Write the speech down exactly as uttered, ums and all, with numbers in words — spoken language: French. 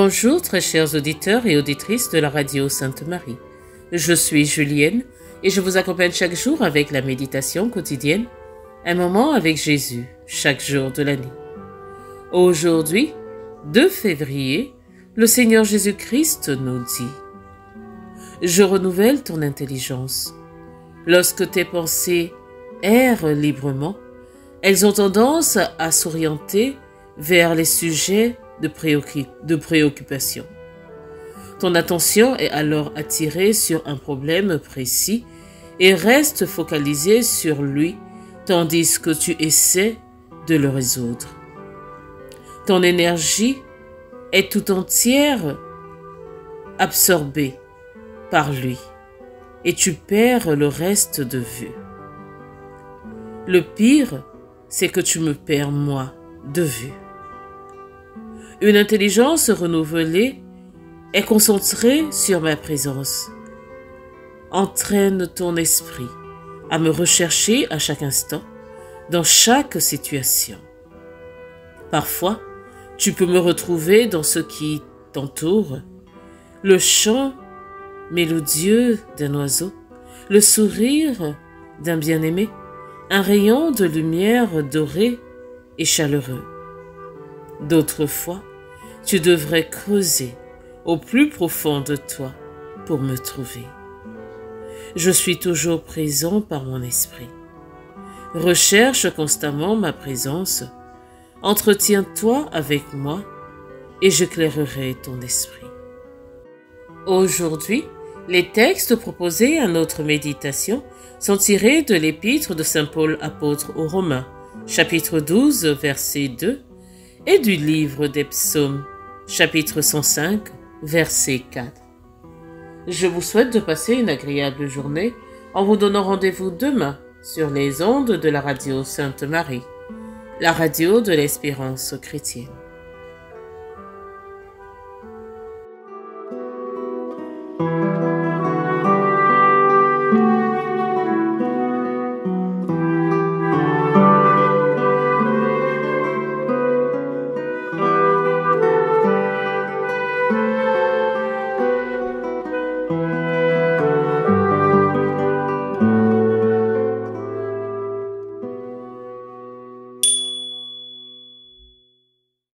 Bonjour très chers auditeurs et auditrices de la radio Sainte-Marie. Je suis Julienne et je vous accompagne chaque jour avec la méditation quotidienne, un moment avec Jésus, chaque jour de l'année. Aujourd'hui, deux février, le Seigneur Jésus-Christ nous dit « Je renouvelle ton intelligence. Lorsque tes pensées errent librement, elles ont tendance à s'orienter vers les sujets de, préoccup de préoccupation. Ton attention est alors attirée sur un problème précis et reste focalisée sur lui, tandis que tu essaies de le résoudre. Ton énergie est tout entière absorbée par lui et tu perds le reste de vue. Le pire, c'est que tu me perds moi de vue. Une intelligence renouvelée est concentrée sur ma présence. Entraîne ton esprit à me rechercher à chaque instant, dans chaque situation. Parfois, tu peux me retrouver dans ce qui t'entoure, le chant mélodieux d'un oiseau, le sourire d'un bien-aimé, un rayon de lumière dorée et chaleureux. D'autres fois, tu devrais creuser au plus profond de toi pour me trouver. Je suis toujours présent par mon esprit. Recherche constamment ma présence. Entretiens-toi avec moi et j'éclairerai ton esprit. Aujourd'hui, les textes proposés à notre méditation sont tirés de l'épître de saint Paul apôtre aux Romains, chapitre douze, verset deux, et du livre des psaumes, chapitre cent cinq, verset quatre. Je vous souhaite de passer une agréable journée en vous donnant rendez-vous demain sur les ondes de la radio Sainte-Marie, la radio de l'espérance chrétienne.